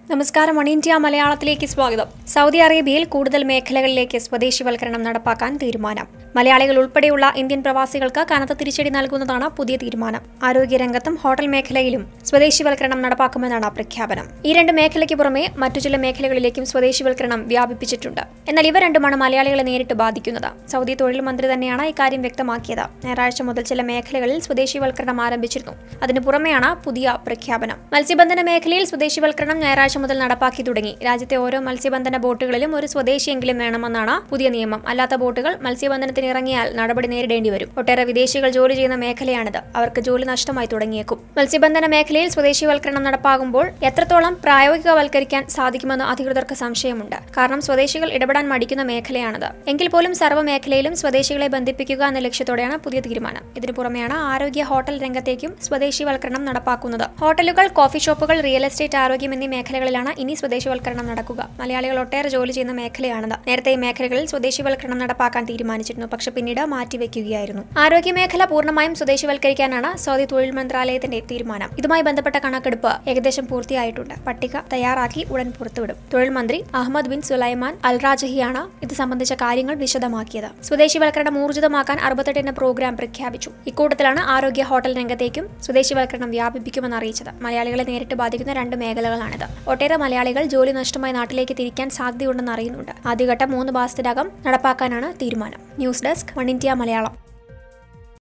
നമസ്കാരം, ഒണൈൻഡിയ മലയാളത്തിലേക്ക് സ്വാഗതം. സൗദി അറേബ്യയിൽ കൂടുതൽ മേഖലകളിലേക്ക് സ്വദേശിവൽക്കരണം നടപ്പാക്കാൻ തീരുമാനം. മലയാളികൾ ഉൾപ്പെടെയുള്ള ഇന്ത്യൻ പ്രവാസികൾക്ക് കനത്ത തിരിച്ചടി നൽകുന്നതാണ് പുതിയ തീരുമാനം. ആരോഗ്യരംഗത്തും ഹോട്ടൽ മേഖലയിലും സ്വദേശിവൽക്കരണം നടപ്പാക്കുമെന്നാണ് പ്രഖ്യാപനം. ഈ രണ്ട് മേഖലയ്ക്ക് പുറമെ മറ്റു ചില മേഖലകളിലേക്കും സ്വദേശിവൽക്കരണം വ്യാപിപ്പിച്ചിട്ടുണ്ട്. എന്നാൽ ഇവ രണ്ടുമാണ് മലയാളികളെ നേരിട്ട് ബാധിക്കുന്നത്. സൗദി തൊഴിൽ മന്ത്രി തന്നെയാണ് ഇക്കാര്യം വ്യക്തമാക്കിയത്. ഞായറാഴ്ച മുതൽ ചില മേഖലകളിൽ സ്വദേശിവൽക്കരണം ആരംഭിച്ചിരുന്നു. അതിനു പുറമെയാണ് പുതിയ പ്രഖ്യാപനം. മത്സ്യബന്ധന മേഖലയിൽ സ്വദേശിവൽക്കരണം ഞായറാഴ്ച മുതൽ നടപ്പാക്കി തുടങ്ങി. രാജ്യത്തെ ഓരോ മത്സ്യബന്ധന ബോട്ടുകളിലും ഒരു സ്വദേശിയെങ്കിലും വേണമെന്നാണ് പുതിയ നിയമം. അല്ലാത്ത ബോട്ടുകൾ മത്സ്യബന്ധനത്തിന് ഇറങ്ങിയാൽ നടപടി നേരിടേണ്ടി വരും. ഒട്ടേറെ വിദേശികൾ ജോലി ചെയ്യുന്ന മേഖലയാണിത്. അവർക്ക് ജോലി നഷ്ടമായി തുടങ്ങിയേക്കും. മത്സ്യബന്ധന മേഖലയിൽ സ്വദേശിവൽക്കരണം നടപ്പാകുമ്പോൾ എത്രത്തോളം പ്രായോഗികവൽക്കരിക്കാൻ സാധിക്കുമെന്ന് അധികൃതർക്ക് സംശയമുണ്ട്. കാരണം സ്വദേശികൾ ഇടപെടാൻ മടിക്കുന്ന മേഖലയാണിത്. എങ്കിൽ പോലും സർവ്വ മേഖലയിലും സ്വദേശികളെ ബന്ധിപ്പിക്കുക എന്ന ലക്ഷ്യത്തോടെയാണ് പുതിയ തീരുമാനം. ഇതിനു പുറമെയാണ് ആരോഗ്യ ഹോട്ടൽ രംഗത്തേക്കും സ്വദേശിവൽക്കരണം നടപ്പാക്കുന്നത്. ഹോട്ടലുകൾ, കോഫി ഷോപ്പുകൾ, റിയൽ എസ്റ്റേറ്റ്, ആരോഗ്യം എന്നീ മേഖലകളിലാണ് ഇനി സ്വദേശിവൽക്കരണം നടക്കുക. മലയാളികൾ ഒട്ടേറെ ജോലി ചെയ്യുന്ന മേഖലയാണിത്. നേരത്തെ ഈ മേഖലകളിൽ സ്വദേശിവൽക്കരണം നടപ്പാക്കാൻ തീരുമാനിച്ചിരുന്നു. പക്ഷെ പിന്നീട് മാറ്റിവെക്കുകയായിരുന്നു. ആരോഗ്യ മേഖല പൂർണ്ണമായും സ്വദേശിവൽക്കരിക്കാനാണ് സൗദി തൊഴിൽ മന്ത്രാലയത്തിന്റെ തീരുമാനം. ഇതുമായി ബന്ധപ്പെട്ട കണക്കെടുപ്പ് ഏകദേശം പൂർത്തിയായിട്ടുണ്ട്. പട്ടിക തയ്യാറാക്കി ഉടൻ പുറത്തുവിടും. തൊഴിൽ മന്ത്രി അഹമ്മദ് ബിൻ സുലൈമാൻ അൽ റാജഹിയാണ് ഇത് സംബന്ധിച്ച കാര്യങ്ങൾ വിശദമാക്കിയത്. സ്വദേശിവൽക്കരണം ഊർജിതമാക്കാൻ 68 പ്രോഗ്രാം പ്രഖ്യാപിച്ചു. ഇക്കൂട്ടത്തിലാണ് ആരോഗ്യ ഹോട്ടൽ രംഗത്തേക്കും സ്വദേശിവൽക്കരണം വ്യാപിപ്പിക്കുമെന്ന് അറിയിച്ചത്. മലയാളികളെ നേരിട്ട് ബാധിക്കുന്ന രണ്ട് മേഖലകളാണിത്. ഒട്ടേറെ മലയാളികൾ ജോലി നഷ്ടമായി നാട്ടിലേക്ക് തിരിക്കാൻ സാധ്യതയുണ്ടെന്ന് അറിയുന്നുണ്ട്. ആദ്യഘട്ടം 3 മാസത്തിനകം നടപ്പാക്കാനാണ് തീരുമാനം. News desk, Oneindia Malayalam.